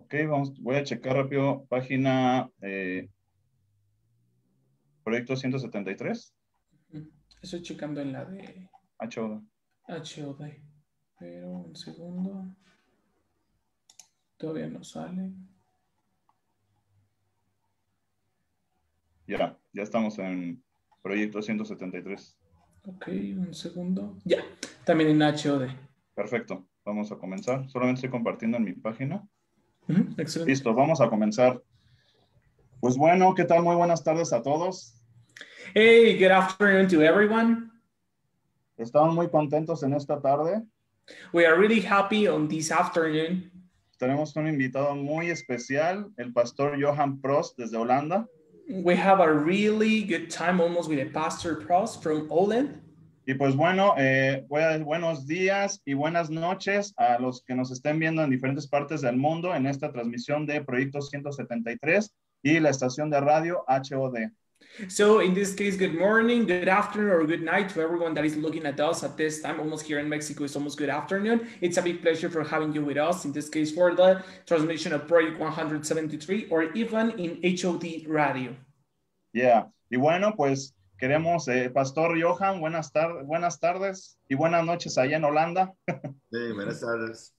Ok, voy a checar rápido página proyecto 173. Estoy checando en la de HOD. HOD. Pero un segundo. Todavía no sale. Ya estamos en proyecto 173. Ok, un segundo. Ya, también en HOD. Perfecto, vamos a comenzar. Solamente estoy compartiendo en mi página. Excelente. Listo, vamos a comenzar. Pues bueno, ¿qué tal? Muy buenas tardes a todos. Hey, good afternoon to everyone. Estamos muy contentos en esta tarde. We are really happy on this afternoon. Tenemos un invitado muy especial, el pastor Johan Prost desde Holanda. We have a really good time almost with the Pastor Prost from Holland. Y pues bueno, voy a dar buenos días y buenas noches a los que nos estén viendo en diferentes partes del mundo en esta transmisión de Proyecto 173 y la estación de radio HOD. So in this case, good morning, good afternoon, or good night to everyone that is looking at us at this time. Almost here in Mexico, it's almost good afternoon. It's a big pleasure for having you with us, in this case, for the transmission of Project 173, or even in HOD Radio. Yeah. Y bueno, pues queremos, Pastor Johan, buenas tardes y buenas noches allá en Holanda. Sí, buenas tardes.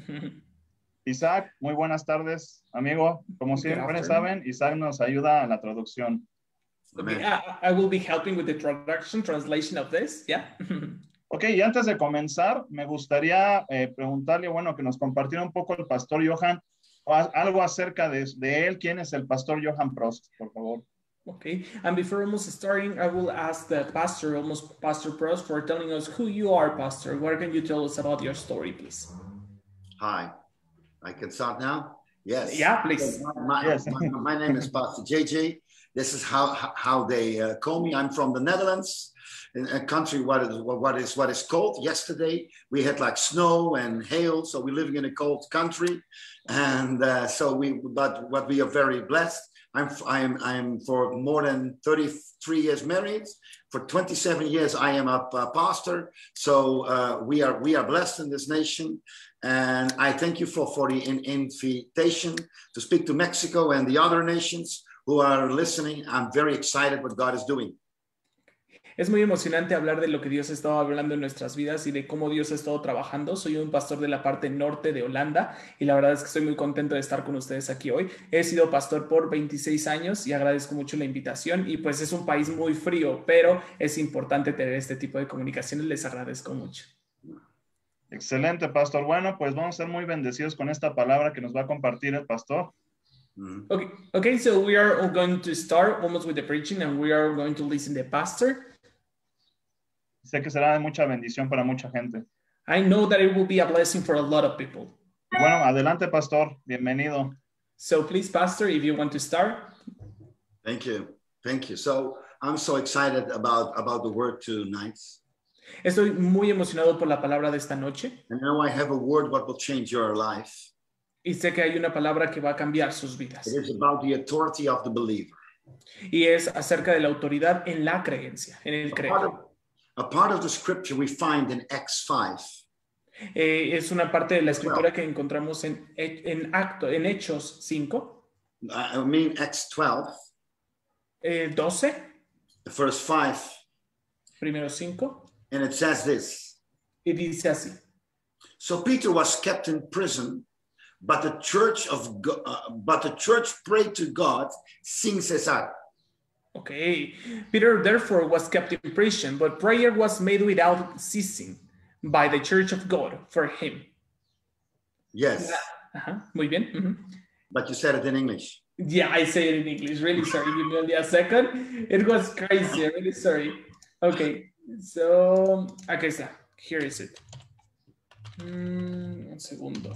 Isaac, muy buenas tardes, amigo. Como siempre saben, Isaac nos ayuda a la traducción. Okay, I will be helping with the translation of this, yeah. Ok, y antes de comenzar, me gustaría preguntarle, bueno, que nos compartiera un poco el pastor Johan, algo acerca de él. ¿Quién es el pastor Johan Prost, por favor? Okay, and before almost starting, I will ask the pastor, Pastor Prost, for telling us who you are, Pastor. What can you tell us about your story, please? Hi, I can start now? Yes. Yeah, please. My name is Pastor JJ. This is how they call me. I'm from the Netherlands, in a country what is cold. Yesterday we had like snow and hail, so we're living in a cold country, and but we are very blessed. I'm for more than 33 years married. For 27 years I am a pastor. So we are blessed in this nation, and I thank you for the invitation to speak to Mexico and the other nations who are listening. I'm very excited what God is doing. Es muy emocionante hablar de lo que Dios ha estado hablando en nuestras vidas y de cómo Dios ha estado trabajando. Soy un pastor de la parte norte de Holanda y la verdad es que estoy muy contento de estar con ustedes aquí hoy. He sido pastor por 26 años y agradezco mucho la invitación, y pues es un país muy frío, pero es importante tener este tipo de comunicaciones. Les agradezco mucho. Excelente, pastor. Bueno, pues vamos a ser muy bendecidos con esta palabra que nos va a compartir el pastor. Okay, so we are going to start almost with the preaching, and we are going to listen to the pastor. Sé que será de mucha bendición para mucha gente. I know that it will be a blessing for a lot of people. Bueno, adelante, pastor. Bienvenido. So please, pastor, if you want to start. Thank you. So I'm so excited about the word tonight. Estoy muy emocionado por la palabra de esta noche. And now I have a word what will change your life. Y sé que hay una palabra que va a cambiar sus vidas. It is about the authority of the believer. Y es acerca de la autoridad en la creencia, en el creer. A part of the scripture we find in Acts 5. Es una parte de la escritura que encontramos en Hechos 5. I mean Acts 12. 12. The first 5. Primero 5. And it says this. Y dice así. So Peter was kept in prison, but the church prayed to God sin cesar. Okay. Peter therefore was kept in prison, but prayer was made without ceasing by the church of God for him. Yes. Muy bien. But you said it in English. Yeah, I say it in English. Really sorry. Give me only a second. It was crazy. I'm really sorry. Okay. So, aquí está. Here is it. Un segundo.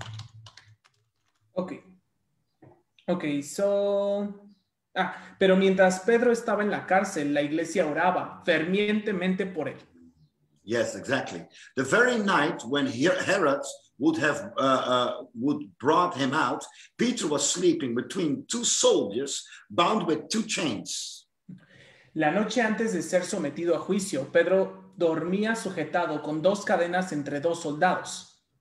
Okay, so... pero mientras Pedro estaba en la cárcel, la iglesia oraba fervientemente por él. Yes, exactly. The very night when Herod would brought him out, Peter was sleeping between two soldiers bound with two chains. La noche antes de ser sometido a juicio, Pedro dormía sujetado con dos cadenas entre dos soldados.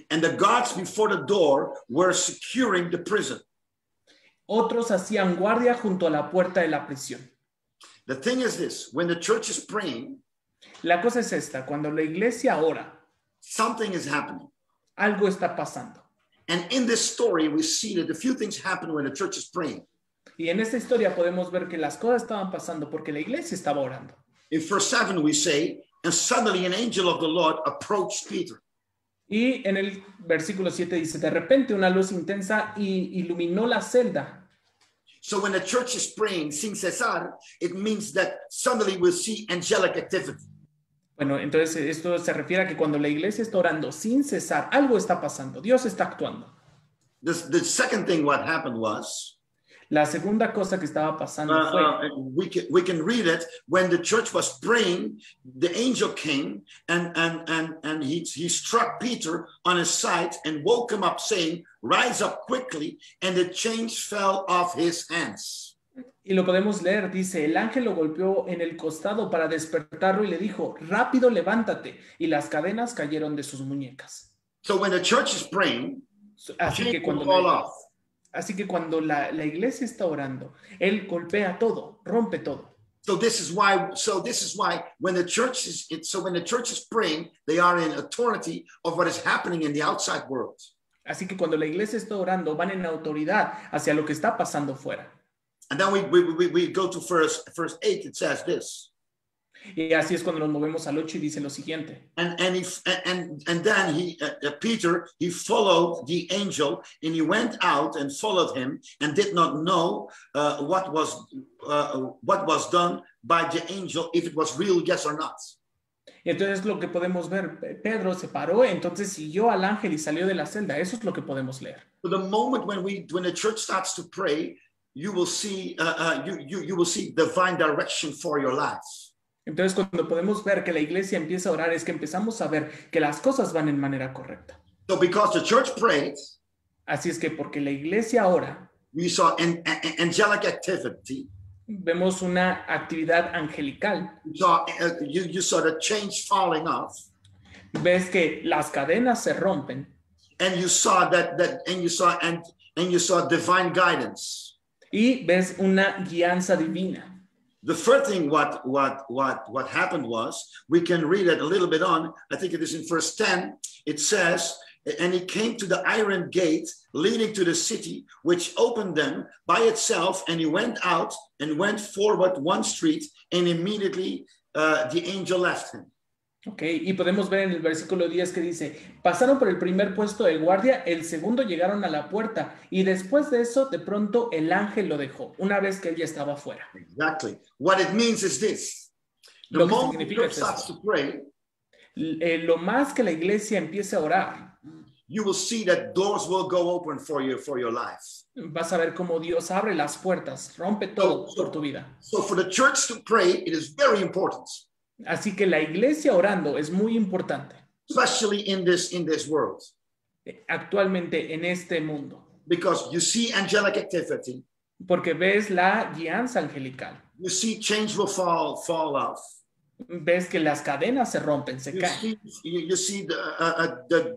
and the guards before the door were securing the prison. Otros hacían guardia junto a la puerta de la prisión. The thing is this, when the church is praying, La cosa es esta, cuando la iglesia ora, something is happening. algo está pasando. And in this story, we see that a few things happen when the church is praying. Y en esta historia podemos ver que las cosas estaban pasando porque la iglesia estaba orando. In verse 7, we say, and suddenly an angel of the Lord approached Peter. Y en el versículo 7 dice, de repente una luz intensa iluminó la celda. So when the church is praying sin cesar, it means that suddenly we'll see angelic activity. Bueno, entonces esto se refiere a que cuando la iglesia está orando sin cesar, algo está pasando, Dios está actuando. The second thing what happened was, La segunda cosa que estaba pasando fue, we can read it, when the church was praying, the angel came and he struck Peter on his side and woke him up saying, rise up quickly, and the chains fell off his hands. y lo podemos leer, dice, el ángel lo golpeó en el costado para despertarlo y le dijo, rápido levántate, y las cadenas cayeron de sus muñecas. So when the church is praying, Así que cuando fall off. Así que cuando la iglesia está orando, él golpea todo, rompe todo. So this is why when the church is praying, they are in authority of what is happening in the outside world. Así que cuando la iglesia está orando, van en autoridad hacia lo que está pasando fuera. And then we go to verse 8, it says this. Y así es cuando nos movemos al 8 y dice lo siguiente. And then Peter, he followed the angel, and he went out and followed him, and did not know what was done by the angel, if it was real, yes or not. Y entonces lo que podemos ver, Pedro se paró, entonces siguió al ángel y salió de la celda. Eso es lo que podemos leer. So the moment when the church starts to pray, you will see you will see divine direction for your lives. Entonces cuando podemos ver que la iglesia empieza a orar es que empezamos a ver que las cosas van en manera correcta. So because the church prayed, Así es que porque la iglesia ora, we saw angelic activity. vemos una actividad angelical. You saw the chains falling off, Ves que las cadenas se rompen and you saw and you saw divine guidance. y ves una guianza divina. The first thing what happened was, we can read it a little bit on, I think it is in verse 10, it says, and he came to the iron gate leading to the city, which opened them by itself, and he went out and went forward one street, and immediately the angel left him. Ok, y podemos ver en el versículo 10 que dice, pasaron por el primer puesto de guardia, el segundo llegaron a la puerta, y después de eso, de pronto, el ángel lo dejó, una vez que él ya estaba fuera. Exactly. What it means is this. The Lo que moment the significa church es starts esto. to pray, Lo más que la iglesia empiece a orar, you will see that doors will go open for your life. vas a ver cómo Dios abre las puertas, rompe todo por tu vida. So for the church to pray, it is very important. Así que la iglesia orando es muy importante, Especially in this world, actualmente en este mundo, because you see angelic activity, porque ves la guianza angelical, you see chains will fall off, ves que las cadenas se rompen, se you caen, see the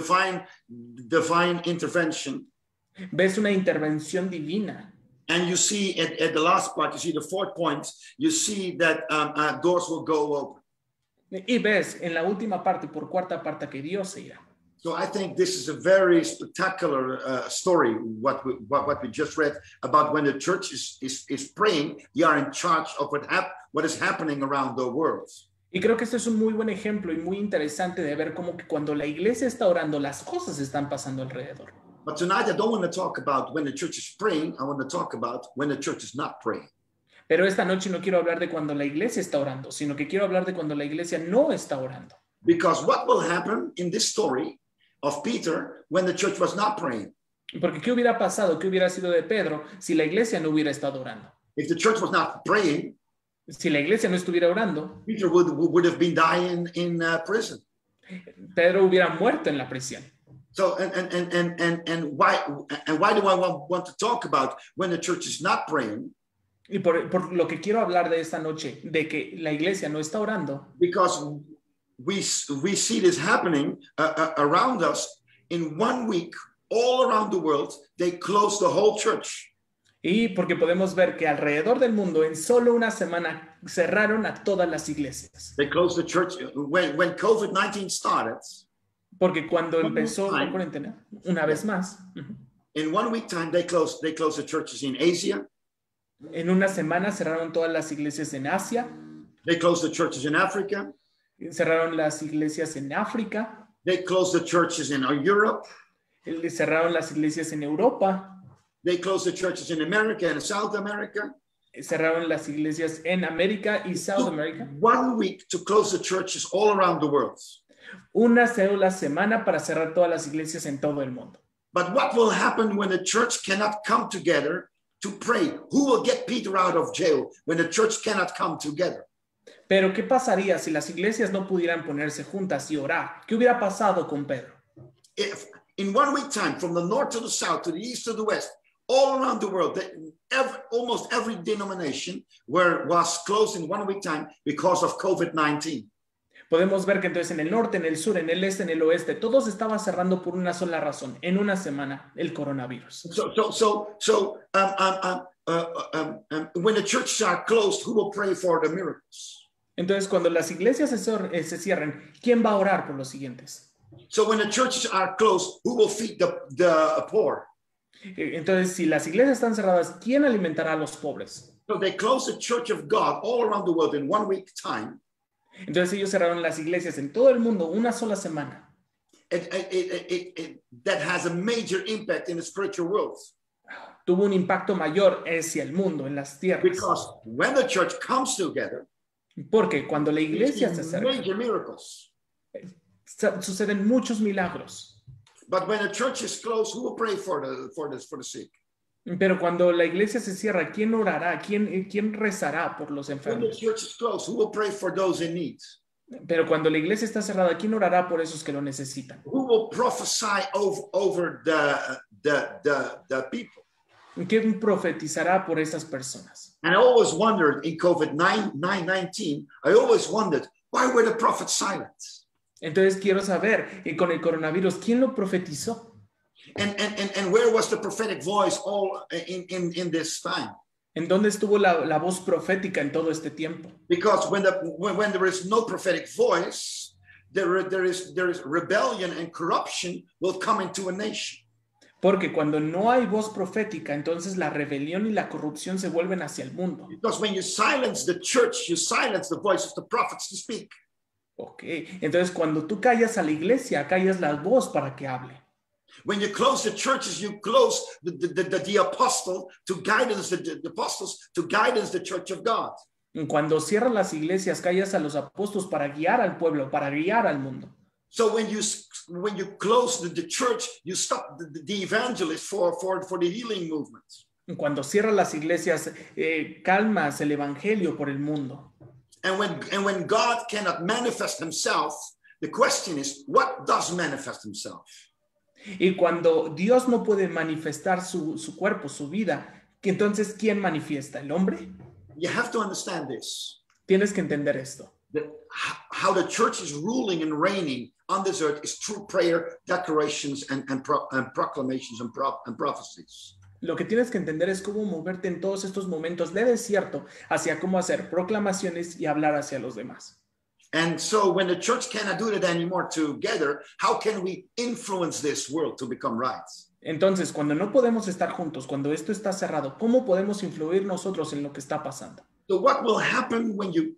divine intervention, ves una intervención divina. and you see at the last part, you see the fourth point, you see that doors will go open. Y ves en la última parte, por cuarta parte, que Dios se irá. So I think this is a very spectacular story, what we just read about when the church is praying, they are in charge of what is happening around the world. Y creo que este es un muy buen ejemplo y muy interesante de ver cómo que cuando la iglesia está orando, las cosas están pasando alrededor. But tonight I don't want to talk about when the church is praying, I want to talk about when the church is not praying. Pero esta noche no quiero hablar de cuando la iglesia está orando, sino que quiero hablar de cuando la iglesia no está orando. Because what will happen in this story of Peter when the church was not praying? Porque ¿qué hubiera pasado? ¿Qué hubiera sido de Pedro si la iglesia no hubiera estado orando? If the church was not praying, Si la iglesia no estuviera orando, Peter would have been dying in prison. Pedro hubiera muerto en la prisión. So and why do I want to talk about when the church is not praying? Y por lo que quiero hablar de esta noche, de que la iglesia no está orando, Because we see this happening around us in 1 week, all around the world, they closed the whole church. Y porque podemos ver que alrededor del mundo en solo una semana cerraron a todas las iglesias. They closed the church when COVID-19 started. Porque cuando empezó la cuarentena, una vez más, in 1 week time, they closed the churches in Asia. En una semana cerraron todas las iglesias en Asia. They closed the churches in Africa. Cerraron las iglesias en África. They closed the churches in Europe. Cerraron las iglesias en Europa. They closed the churches in America and South America. Cerraron las iglesias en América y South America. 1 week to close the churches all around the world. Una sola semana para cerrar todas las iglesias en todo el mundo. But what will happen when the church cannot come together to pray? Who will get Peter out of jail when the church cannot come together? Pero ¿qué pasaría si las iglesias no pudieran ponerse juntas y orar? ¿Qué hubiera pasado con Pedro? If in 1 week time, from the north to the south, to the east to the west, all around the world, almost every denomination was closed in 1 week time because of COVID-19. Podemos ver que entonces en el norte, en el sur, en el este, en el oeste, todos estaban cerrando por una sola razón, en una semana, el coronavirus. When the churches are closed, who will pray for the miracles? Entonces, cuando las iglesias se cierren, ¿quién va a orar por los siguientes? So when the churches are closed, who will feed the poor? Entonces, si las iglesias están cerradas, ¿quién alimentará a los pobres? So they closed the church of God all around the world in 1 week time. Entonces ellos cerraron las iglesias en todo el mundo una sola semana. That has a major impact in the spiritual world. Tuvo un impacto mayor hacia el mundo, en las tierras. Because when the church comes together, porque cuando la iglesia se acerca, major miracles. Suceden muchos milagros. But when the church is closed, who will pray for the sick? Pero cuando la iglesia se cierra, ¿quién orará? ¿Quién rezará por los When enfermos? the church is closed, who will pray for those in need? Pero cuando la iglesia está cerrada, ¿quién orará por esos que lo necesitan? Who will prophesy over the people? ¿Quién profetizará por esas personas? And I always wondered in COVID-19, I always wondered, why were the prophets silent? Entonces quiero saber, con el coronavirus, ¿quién lo profetizó? And where was the prophetic voice all in this time? ¿En dónde estuvo la voz profética en todo este tiempo? Because when there is no prophetic voice, there is rebellion and corruption will come into a nation. Porque cuando no hay voz profética, entonces la rebelión y la corrupción se vuelven hacia el mundo. Because when you silence the church, you silence the voice of the prophets to speak. Okay, entonces cuando tú callas a la iglesia, callas la voz para que hable. When you close the churches, you close the apostle to guidance, the apostles to guidance the church of God. Cuando cierras las iglesias, callas a los apóstoles para guiar al pueblo, para guiar al mundo. So when you close the church, you stop the evangelists for the healing movement. Cuando cierras las iglesias, calmas el evangelio por el mundo. And when God cannot manifest himself, the question is, what does manifest himself? Y cuando Dios no puede manifestar su cuerpo, su vida, entonces ¿quién manifiesta? ¿El hombre? You have to understand this. Tienes que entender esto. How the church is ruling and reigning on this earth is through prayer, declarations, and proclamations and prophecies. Lo que tienes que entender es cómo moverte en todos estos momentos de desierto hacia cómo hacer proclamaciones y hablar hacia los demás. And so when the church cannot do that anymore together, how can we influence this world to become right? Entonces, cuando no podemos estar juntos, cuando esto está cerrado, ¿cómo podemos influir nosotros en lo que está pasando? So what will happen when you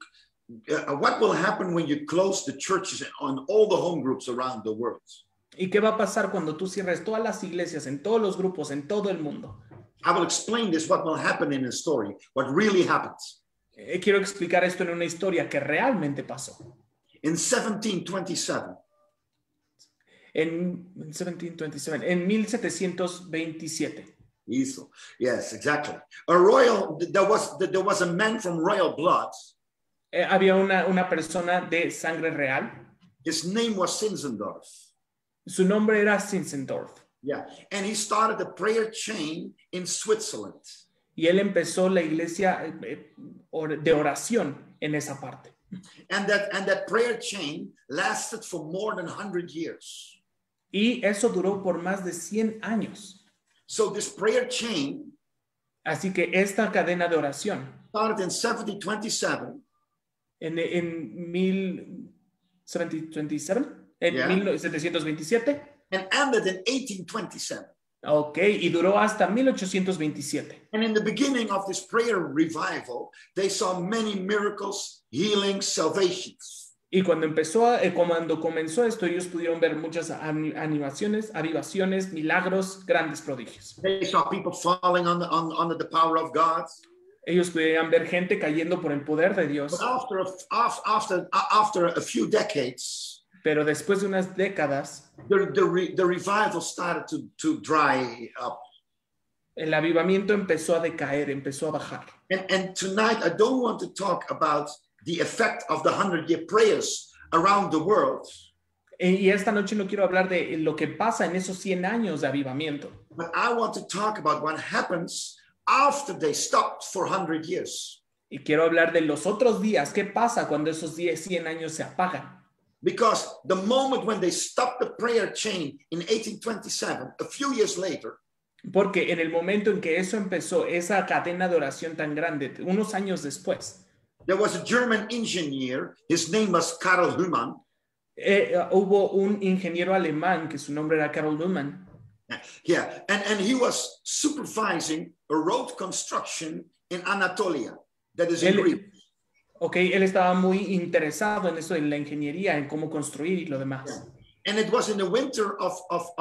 close the churches on all the home groups around the world? ¿Y qué va a pasar cuando tú cierres todas las iglesias, en todos los grupos, en todo el mundo? I will explain this, what will happen in a story, what really happens. Quiero explicar esto en una historia que realmente pasó. In 1727. En 1727, en 1727. Yes, exactly. There was a man from royal blood. Había una persona de sangre real. His name was Zinzendorf. Su nombre era Zinzendorf. Yeah, and he started a prayer chain in Switzerland. Y él empezó la iglesia de oración en esa parte. And that prayer chain lasted for more than 100 years. Y eso duró por más de 100 años. So this prayer chain Así que esta cadena de oración started in 1727. en 1727, en Yeah. 1727, and ended in 1827. ok, y duró hasta 1827. And in the beginning of this prayer revival, they saw many miracles, healings, salvations. Y cuando comenzó esto, ellos pudieron ver muchas avivaciones, milagros, grandes prodigios. They saw people falling under the power of God. Ellos pudieron ver gente cayendo por el poder de Dios. But after a few decades, Pero después de unas décadas, the revival started to dry up. el avivamiento empezó a decaer, empezó a bajar. And tonight, I don't want to talk about the effect of the 100-year prayers around the world. Y esta noche no quiero hablar de lo que pasa en esos 100 años de avivamiento. But I want to talk about what happens after they stopped for 100 years. Y quiero hablar de los otros días. ¿Qué pasa cuando esos 100 años se apagan? Because the moment when they stopped the prayer chain in 1827, a few years later, Porque en el momento en que eso empezó, esa cadena de oración tan grande, unos años después, there was a German engineer. His name was Karl Humann. hubo un ingeniero alemán que su nombre era Karl Luhmann. Yeah, and he was supervising a road construction in Anatolia, that is in Greece. Él estaba muy interesado en eso de la ingeniería, en cómo construir y lo demás. Yeah. And it was in the winter of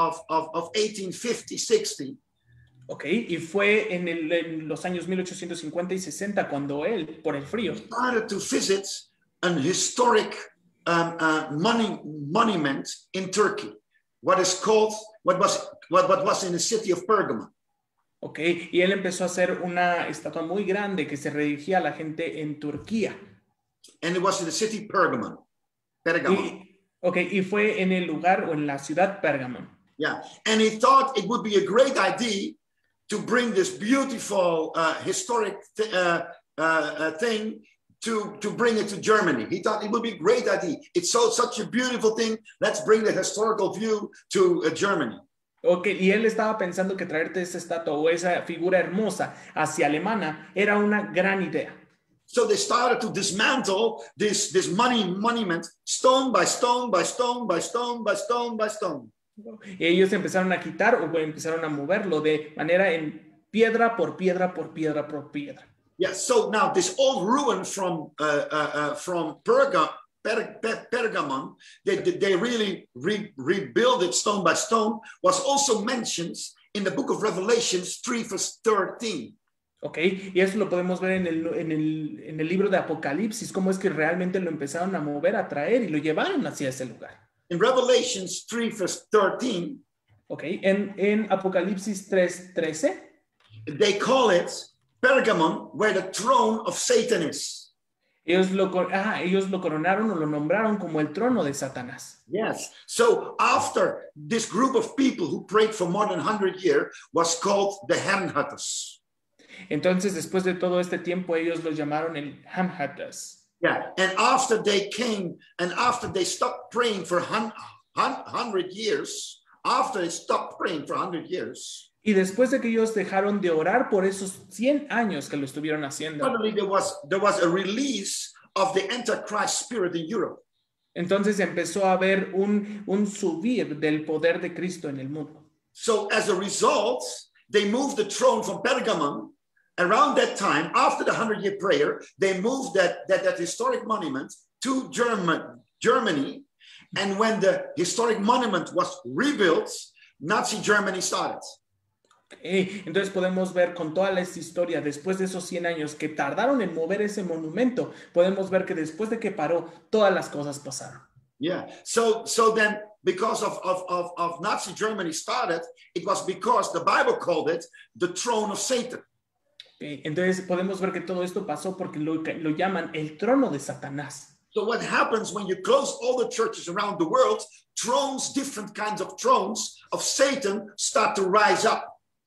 1850-60. Y fue en los años 1850 y 60 cuando él, por el frío, Started to visit an historic monument in Turkey, what was in the city of Pergamon. Y él empezó a hacer una estatua muy grande que se dirigía a la gente en Turquía. And it was in the city Pergamon. Y fue en el lugar o en la ciudad Pérgamo. Yeah, and he thought it would be a great idea to bring this beautiful historic thing to bring it to Germany. He thought it would be a great idea. It's such a beautiful thing. Let's bring the historical view to Germany. Y él estaba pensando que traerte esa estatua o esa figura hermosa hacia Alemania era una gran idea. So they started to dismantle this monument stone by stone by stone by stone by stone by stone. Y ellos empezaron a quitar o empezaron a moverlo de manera en piedra por piedra por piedra por piedra. Yeah, so now this old ruin from Pergamon, they really rebuild it stone by stone, was also mentioned in the book of Revelations 3 verse 13. Y eso lo podemos ver en el libro de Apocalipsis, cómo es que realmente lo empezaron a mover, a traer y lo llevaron hacia ese lugar. In Revelations 3 verse 13, en Apocalipsis 3:13, they call it Pergamon, where the throne of Satan is. Ellos lo coronaron o lo nombraron como el trono de Satanás. Yes. So after this group of people who prayed for more than 100 years was called the Hamhutters. Entonces, después de todo este tiempo, ellos los llamaron el Hamhutters. Yeah. And after they came and after they stopped praying for 100 years, after they stopped praying for 100 years, y después de que ellos dejaron de orar por esos 100 años que lo estuvieron haciendo, suddenly there was a release of the Antichrist spirit in Europe. Entonces empezó a haber un subir del poder de Cristo en el mundo. So as a result, they moved the throne from Pergamon. Around that time, after the 100-year prayer, they moved that historic monument to Germany. And when the historic monument was rebuilt, Nazi Germany started. Entonces podemos ver con toda esta historia, después de esos 100 años que tardaron en mover ese monumento, podemos ver que después de que paró, todas las cosas pasaron. Yeah. So then, because of Nazi Germany started, it was because the Bible called it the throne of Satan. Entonces podemos ver que todo esto pasó porque lo llaman el trono de Satanás. So what happens when you close all the churches around the world, thrones, different kinds of thrones of Satan start to rise up.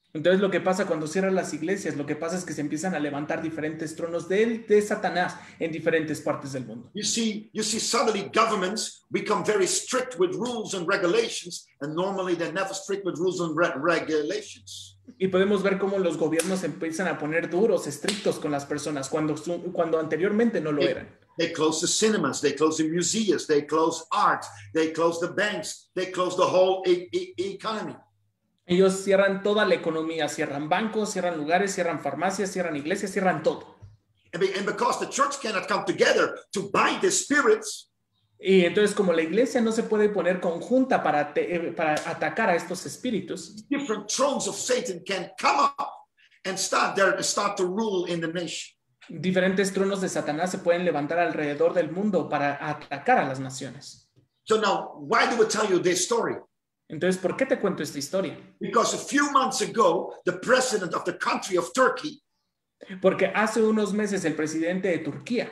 Entonces lo que pasa cuando cierran las iglesias, lo que pasa es que se empiezan a levantar diferentes tronos de Satanás en diferentes partes del mundo. You see suddenly governments become very strict with rules and regulations, and normally they're never strict with rules and regulations. Y podemos ver cómo los gobiernos empiezan a poner duros, estrictos con las personas, cuando anteriormente no lo eran. They close the cinemas, they close the museums, they close art, they close the banks, they close the whole economy. Ellos cierran toda la economía, cierran bancos, cierran lugares, cierran farmacias, cierran iglesias, cierran todo. And because the church cannot come together to bind the spirits, y entonces como la iglesia no se puede poner conjunta para atacar a estos espíritus, different thrones of Satan can come up and start to rule in the nation. Diferentes tronos de Satanás se pueden levantar alrededor del mundo para atacar a las naciones. So now, why do I tell you this story? Entonces, ¿por qué te cuento esta historia? Because a few months ago, the president of the country of Turkey, porque hace unos meses el presidente de Turquía,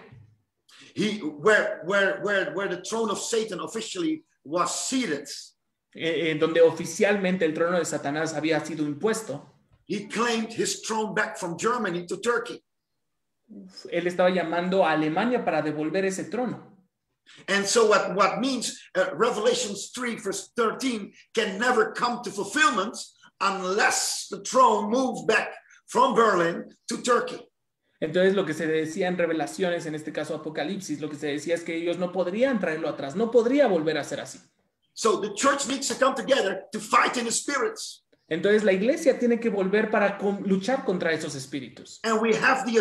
where the throne of Satan officially was seated, donde oficialmente el trono de Satanás había sido impuesto, he claimed his throne back from Germany to Turkey. Él estaba llamando a Alemania para devolver ese trono. And so what means Revelations 3 verse 13 can never come to fulfillment unless the throne moves back from Berlin to Turkey. Entonces lo que se decía en Revelaciones, en este caso Apocalipsis, lo que se decía es que ellos no podrían traerlo atrás, no podría volver a ser así. So the church needs to come together to fight in the spirits. Entonces la iglesia tiene que volver para luchar contra esos espíritus. And we have the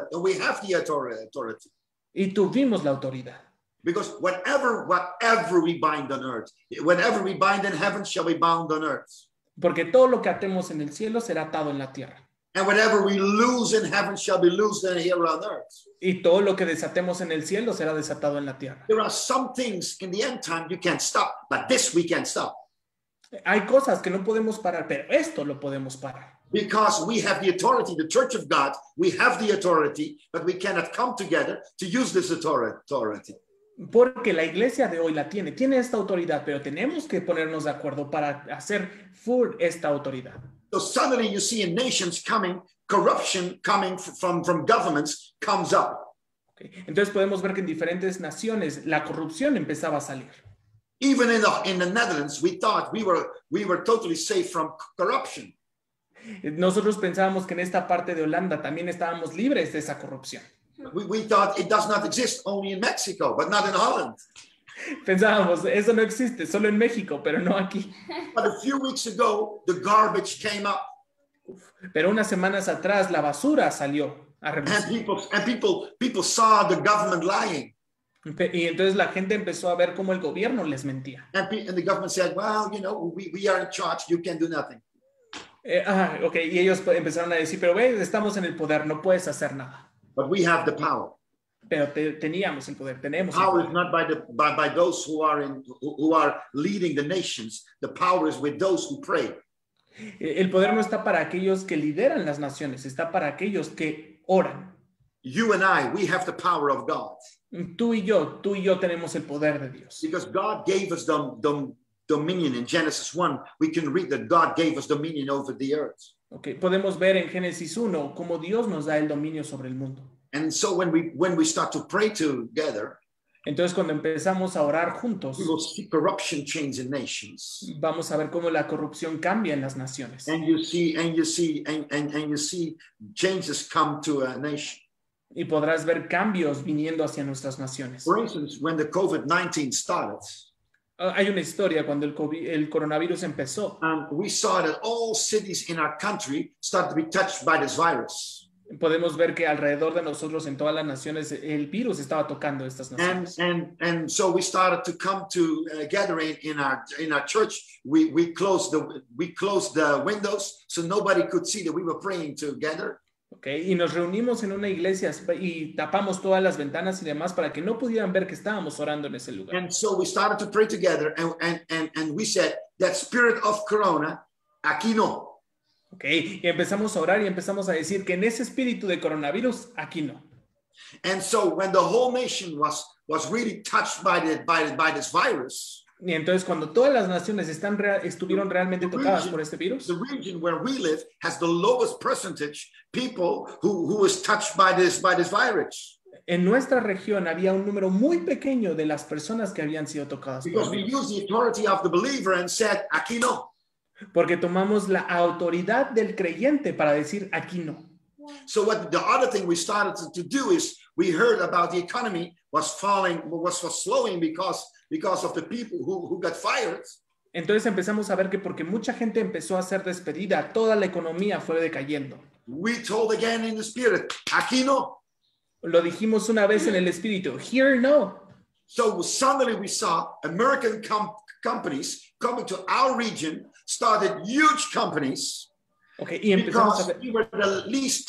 authority. Y tuvimos la autoridad. Because whatever we bind on earth, whatever we bind in heaven shall be bound on earth. Porque todo lo que atemos en el cielo será atado en la tierra. And whatever we lose in heaven shall be loosed here on earth. Y todo lo que desatemos en el cielo será desatado en la tierra. There are some things in the end time you can't stop, but this we can stop. Hay cosas que no podemos parar, pero esto lo podemos parar. Because we have the authority, the Church of God, we have the authority, but we cannot come together to use this authority. Porque la iglesia de hoy tiene esta autoridad, pero tenemos que ponernos de acuerdo para hacer full esta autoridad. So suddenly you see in nations coming, corruption coming from governments comes up. Okay. Entonces podemos ver que en diferentes naciones la corrupción empezaba a salir. Even in the Netherlands, we thought we were totally safe from corruption. Nosotros pensábamos que en esta parte de Holanda también estábamos libres de esa corrupción. We thought it does not exist only in Mexico, but not in Holland. Pensábamos, eso no existe, solo en México, pero no aquí. But a few weeks ago, the garbage came up. Pero unas semanas atrás la basura salió a relucir. And people saw the government lying. Y entonces la gente empezó a ver cómo el gobierno les mentía. And the government said, well, you know, we are in charge, you can do nothing. Okay, y ellos empezaron a decir, pero ve, estamos en el poder, no puedes hacer nada. But we have the power. Pero teníamos el poder, tenemos power el poder. Is not by those who are leading the nations. The power is with those who pray. El poder no está para aquellos que lideran las naciones, está para aquellos que oran. You and I, we have the power of God. Tú y yo tenemos el poder de Dios. Because God gave us dominion in Genesis 1. We can read that God gave us dominion over the earth. Okay, podemos ver en Génesis 1 cómo Dios nos da el dominio sobre el mundo. And so when we start to pray together, entonces cuando empezamos a orar juntos, we will see corruption change in nations. Vamos a ver cómo la corrupción cambia en las naciones. And you see changes come to a nation. Y podrás ver cambios viniendo hacia nuestras naciones. For instance, when the COVID-19 started, hay una historia cuando el coronavirus empezó. We saw that all cities in our country started to be touched by this virus. Podemos ver que alrededor de nosotros en todas las naciones el virus estaba tocando estas naciones. And so we started to come together in our church. We closed the windows so nobody could see that we were praying together. Okay, y nos reunimos en una iglesia y tapamos todas las ventanas y demás para que no pudieran ver que estábamos orando en ese lugar. And so we started to pray together and we said that spirit of corona, aquí no. Okay, y empezamos a orar y empezamos a decir que en ese espíritu de coronavirus, aquí no. And so when the whole nation was really touched by this virus, Y entonces cuando todas las naciones estuvieron realmente tocadas por este virus, the region where we live has the lowest percentage people who was touched by this virus. en nuestra región había un número muy pequeño de las personas que habían sido tocadas por Because el we virus. used the authority of the believer and said, aquí no. Porque tomamos la autoridad del creyente para decir aquí no. So what the other thing we started to do is we heard about the economy was slowing because of the people who got fired. Entonces empezamos a ver que porque mucha gente empezó a ser despedida, toda la economía fue decayendo. We told again in the spirit, aquí no. Lo dijimos una vez en el espíritu, here no. So suddenly we saw American companies coming to our region, started huge companies. Okay, y empezamos a Because ver, we were the least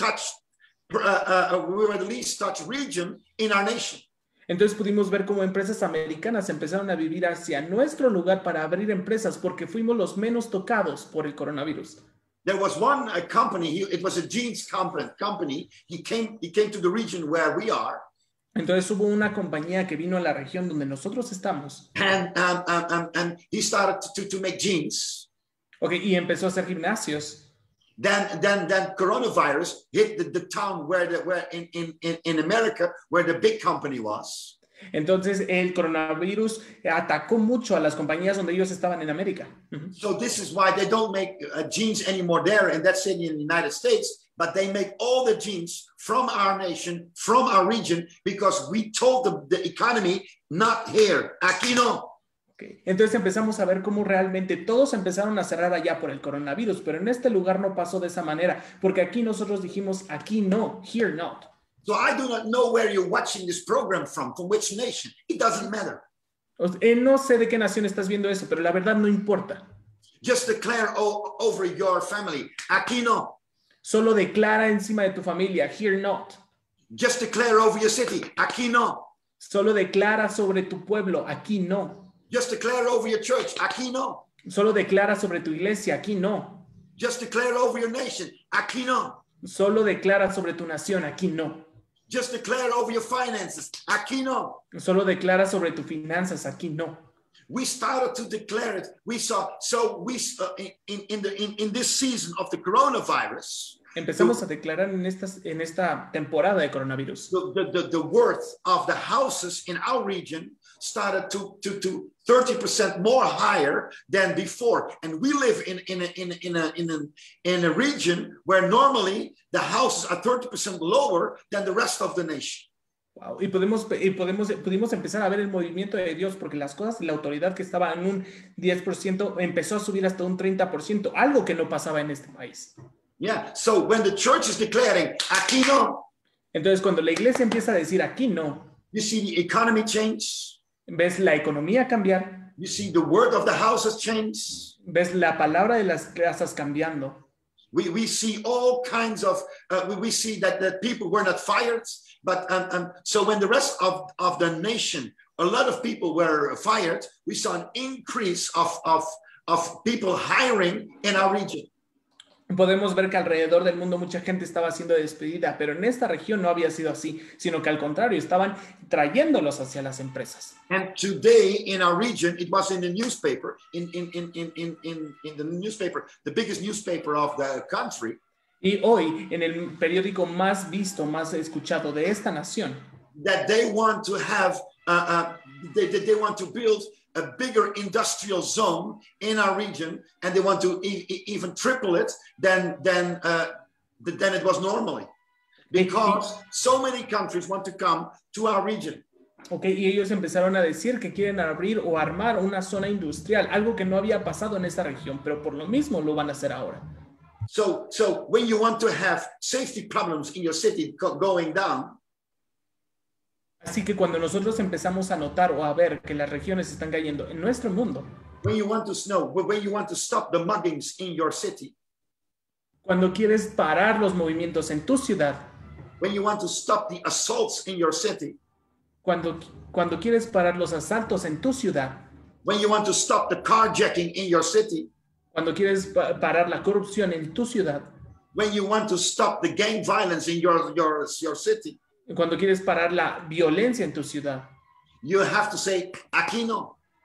touched region in our nation. entonces pudimos ver cómo empresas americanas empezaron a vivir hacia nuestro lugar para abrir empresas porque fuimos los menos tocados por el coronavirus. There was one company, it was a jeans company. He came to the region where we are. Entonces hubo una compañía que vino a la región donde nosotros estamos. And he started to make jeans. Okay, y empezó a hacer gimnasios. Then coronavirus hit the town where in America where the big company was. Entonces el coronavirus atacó mucho a las compañías donde ellos estaban en América. So this is why they don't make jeans anymore there in that city in the United States, but they make all the jeans from our nation, from our region, because we told the economy, not here, aquí no. Okay. Entonces empezamos a ver cómo realmente todos empezaron a cerrar allá por el coronavirus, pero en este lugar no pasó de esa manera, porque aquí nosotros dijimos, aquí no, here not. So I do not know where you're watching this program from which nation. It doesn't matter. No sé de qué nación estás viendo eso, pero la verdad no importa. Just declare over your family, aquí no. Solo declara encima de tu familia, here not. Just declare over your city, aquí no. Solo declara sobre tu pueblo, aquí no. Just declare over your church, aquí no. Solo declara sobre tu iglesia, aquí no. Just declare over your nation, aquí no. Solo declara sobre tu nación, aquí no. Just declare over your finances, aquí no. Solo declara sobre tus finanzas, aquí no. We started to declare it. We saw, in this season of the coronavirus, empezamos a declarar en esta temporada de coronavirus. The worth of the houses in our region started to 30% more higher than before, and we live in a region where normally the houses are 30% lower than the rest of the nation. Wow. Y pudimos empezar a ver el movimiento de Dios porque las cosas, la autoridad que estaba en un 10% empezó a subir hasta un 30%, algo que no pasaba en este país. Yeah, so when the church is declaring, aquí no. Entonces cuando la iglesia empieza a decir aquí no, you see the economy change. Ves la economía cambiar. You see the word of the houses change. Ves la palabra de las casas cambiando. We see all kinds of, we see that people were not fired, but so when the rest of the nation, a lot of people were fired, we saw an increase of people hiring in our region. Podemos ver que alrededor del mundo mucha gente estaba siendo despedida, pero en esta región no había sido así, sino que al contrario, estaban trayéndolos hacia las empresas. And today in our region, it was in the newspaper, in the newspaper, the biggest newspaper of the country. Y hoy, en el periódico más visto, más escuchado de esta nación, that they want to have, they want to build a bigger industrial zone in our region, and they want to even triple it than it was normally, because so many countries want to come to our region. Okay, y ellos empezaron a decir que quieren abrir o armar una zona industrial, algo que no había pasado en esta región, pero por lo mismo lo van a hacer ahora. So when you want to have safety problems in your city going down, así que cuando nosotros empezamos a notar o a ver que las regiones están cayendo en nuestro mundo, when you want to stop the muggings in your city, cuando quieres parar los movimientos en tu ciudad, when you want to stop the assaults in your city, cuando quieres parar los asaltos en tu ciudad, when you want to stop the carjacking in your city, cuando quieres parar la corrupción en tu ciudad, when you want to stop the gang violence in your city, cuando quieres parar la violencia en tu ciudad, you have to say, aquí no.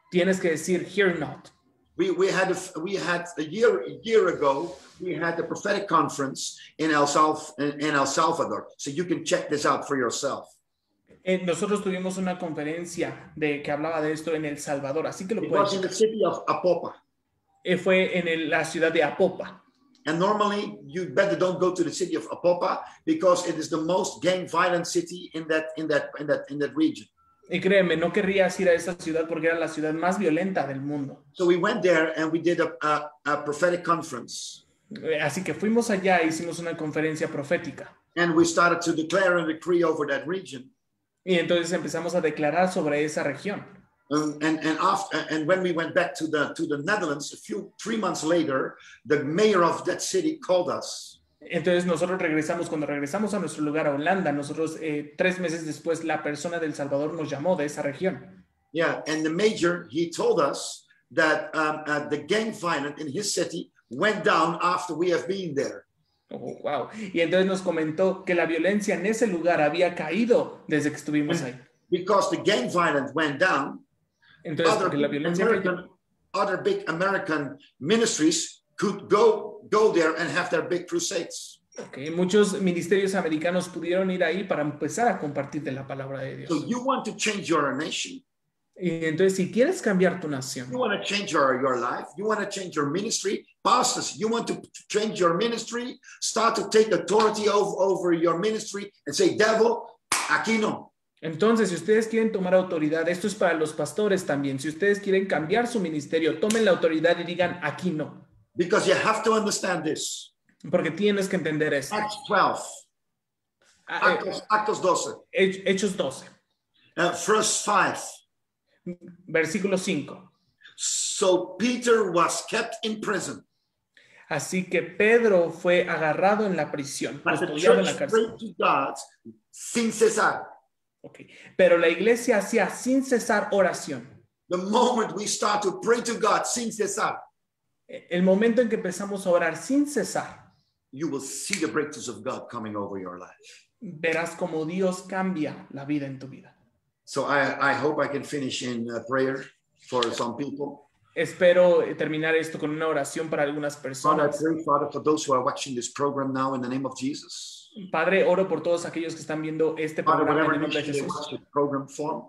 tienes que decir, hear not. We had a year ago, we had the prophetic conference in El Salvador. So you can check this out for yourself. Nosotros tuvimos una conferencia que hablaba de esto en El Salvador, así que lo It puedes was in the checar. city of Apopa. Fue en la ciudad de Apopa. And normally you better don't go to the city of Apopa because it is the most gang violent city in that region. Y créeme, no querrías ir a esa ciudad porque era la ciudad más violenta del mundo. So we went there and we did a prophetic conference. Así que fuimos allá e hicimos una conferencia profética. And we started to declare and decree over that region. Y entonces empezamos a declarar sobre esa región. And when we went back to the Netherlands, 3 months later, the mayor of that city called us. Entonces cuando regresamos a nuestro lugar a Holanda, nosotros 3 meses después la persona del Salvador nos llamó de esa región. Yeah, and the mayor, he told us that the gang violence in his city went down after we have been there. Oh, wow. Y entonces nos comentó que la violencia en ese lugar había caído desde que estuvimos ahí. Because the gang violence went down, Entonces, porque la violencia other big American ministries could go there and have their big crusades. Okay. Muchos ministerios americanos pudieron ir ahí para empezar a compartir de la palabra de Dios. So you want to change your nation. Y entonces, si quieres cambiar tu nación, You want to change your life. You want to change your ministry. Pastors, you want to change your ministry. Start to take authority over your ministry and say, devil, aquí no. entonces, si ustedes quieren tomar autoridad, esto es para los pastores también. Si ustedes quieren cambiar su ministerio, tomen la autoridad y digan, aquí no. Because you have to understand this. Porque tienes que entender esto. Acts 12. Actos 12. Hechos 12, Verse 5. versículo 5. So Peter was kept in prison. Así que Pedro fue agarrado en la prisión, But the custodiado en la church cárcel. prayed to God sin cesar. Okay. Pero la iglesia hacía sin cesar oración. The moment we start to pray to God sin cesar, El momento en que empezamos a orar sin cesar, you will see the breakthroughs of God coming over your life. verás cómo Dios cambia la vida en tu vida. So I hope I can finish in prayer for some people. Espero terminar esto con una oración para algunas Father, I personas. pray, Father, for those who are watching this program now in the name of Jesus. Padre, oro por todos aquellos que están viendo este Father, programa en whatever el nombre de nation they Jesús. watch the program from.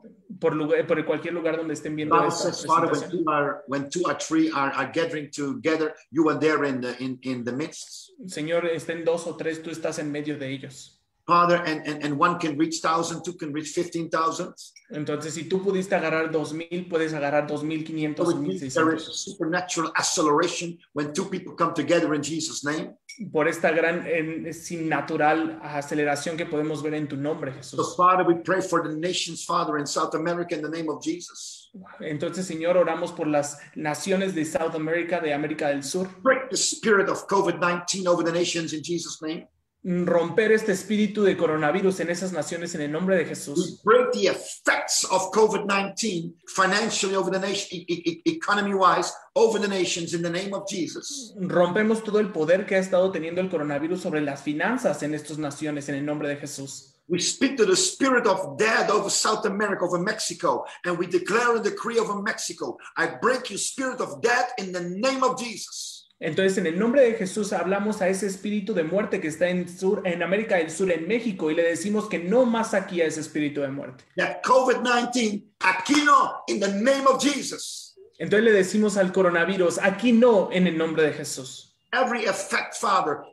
Por cualquier lugar donde estén viendo Bible esta says, Father, presentación. when two or three are gathering together, you are there in the midst. Señor, estén 2 o 3, tú estás en medio de ellos. Father, and one can reach 1,000, two can reach 15,000. Entonces, si tú pudiste agarrar 2,000, puedes agarrar 2,500 o There is a 1,600. supernatural acceleration when two people come together in Jesus' name. Por esta gran sin natural aceleración que podemos ver en tu nombre, So, Jesús. Father, we pray for the nations, Father, in South America in the name of Jesus. Entonces, Señor, oramos por las naciones de South America, de América del Sur. Break the spirit of COVID-19 over the nations in Jesus' name. Romper este espíritu de coronavirus en esas naciones en el nombre de We Jesús. break the effects of COVID-19 financially over the nation, economy-wise, over the nations in the name of Jesus. Rompemos todo el poder que ha estado teniendo el coronavirus sobre las finanzas en estas naciones en el nombre de Jesús. We speak to the spirit of death over South America, over Mexico, and we declare and decree over Mexico. I break you, spirit of death, in the name of Jesus. Entonces, en el nombre de Jesús hablamos a ese espíritu de muerte que está en América del Sur, en México, y le decimos que no más aquí a ese espíritu de muerte. That COVID-19, aquí no, in the name of Jesus. Entonces le decimos al coronavirus, aquí no, en el nombre de Jesús. Every effect, Father,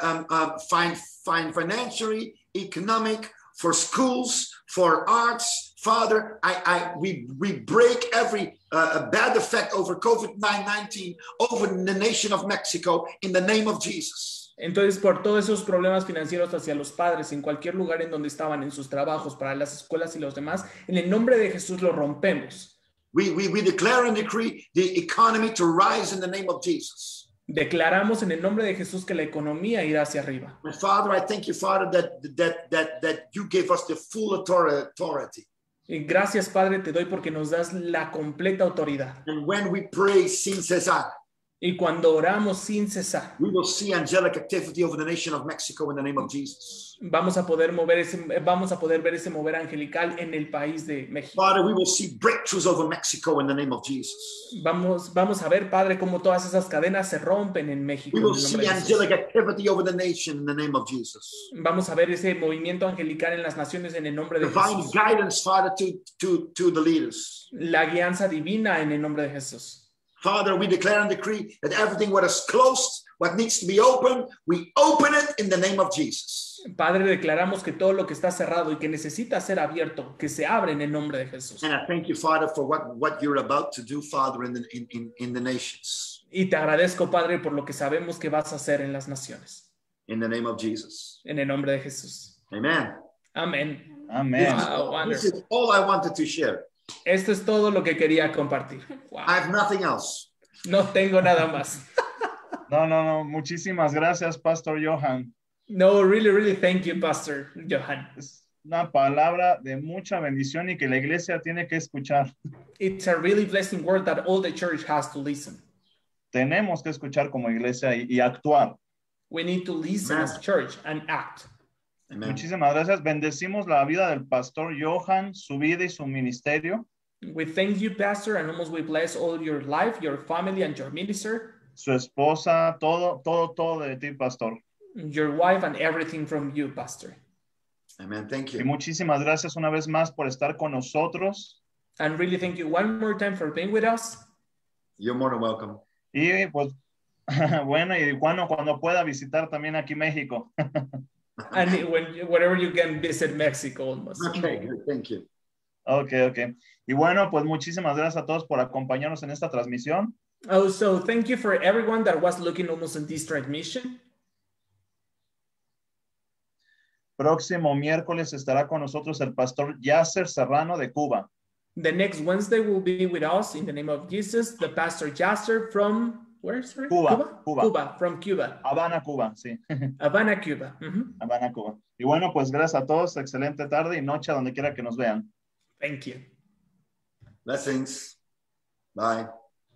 financially, economic, for schools, for arts, Father, we break every bad effect over COVID-19 over the nation of Mexico in the name of Jesus. Entonces, por todos esos problemas financieros hacia los padres, en cualquier lugar en donde estaban, en sus trabajos, para las escuelas y los demás, en el nombre de Jesús lo rompemos. We declare and decree the economy to rise in the name of Jesus. Declaramos en el nombre de Jesús que la economía irá hacia arriba. And Father, I thank you, Father, that you gave us the full authority. Y gracias, Padre, te doy porque nos das la completa autoridad. And when we pray sin cesar, Y cuando oramos sin cesar, we will see angelic activity over the nation of Mexico in the name of Jesus. vamos a poder ver ese mover angelical en el país de México. Father, we will see breakthroughs over Mexico in the name of Jesus. Vamos a ver, Padre, cómo todas esas cadenas se rompen en México. We En will el see nombre de Jesús. angelic activity over the nation in the name of Jesus. Vamos a ver ese movimiento angelical en las naciones en el nombre de Divine Jesús. guidance, Father, to the leaders. La guianza divina en el nombre de Jesús. Father, we declare and decree that everything what is closed, what needs to be opened, we open it in the name of Jesus. Padre, declaramos que todo lo que está cerrado y que necesita ser abierto, que se abre en el nombre de Jesús. And I thank you, Father, for what you're about to do, Father, in the nations. Y te agradezco, Padre, por lo que sabemos que vas a hacer en las naciones. In the name of Jesus. En el nombre de Jesús. Amen. Amén. Amén. Wow, This wonderful. is all I wanted to share. Esto es todo lo que quería compartir. Wow. I have nothing else. No tengo nada más. No. Muchísimas gracias, Pastor Johan. No, really thank you, Pastor Johan. Es una palabra de mucha bendición y que la iglesia tiene que escuchar. It's a really blessing word that all the church has to listen. Tenemos que escuchar como iglesia y actuar. We need to listen Amen. as church and act. Amen. Muchísimas gracias. Bendecimos la vida del Pastor Johan, su vida y su ministerio, We thank you, Pastor, and almost we bless all your life, your family, and your minister, su esposa, todo de ti, Pastor. your wife, and everything from you, Pastor. Amen. Thank Y you. muchísimas gracias una vez más por estar con nosotros. And really thank you one more time for being with us. You're more than welcome. Y pues, bueno, y cuando pueda visitar también aquí México. And whenever you can visit Mexico almost. Okay, good. Thank you. Ok. Y bueno, pues muchísimas gracias a todos por acompañarnos en esta transmisión. Oh, so thank you for everyone that was looking almost in this transmission. Próximo miércoles estará con nosotros el Pastor Yasser Serrano de Cuba. The next Wednesday will be with us in the name of Jesus, the Pastor Jasser from, where, sorry? Cuba. Cuba, from Cuba. Habana, Cuba, sí. Havana, Cuba. Habana, Cuba. Y bueno, pues gracias a todos. Excelente tarde y noche a donde quiera que nos vean. Thank you. Blessings. Bye.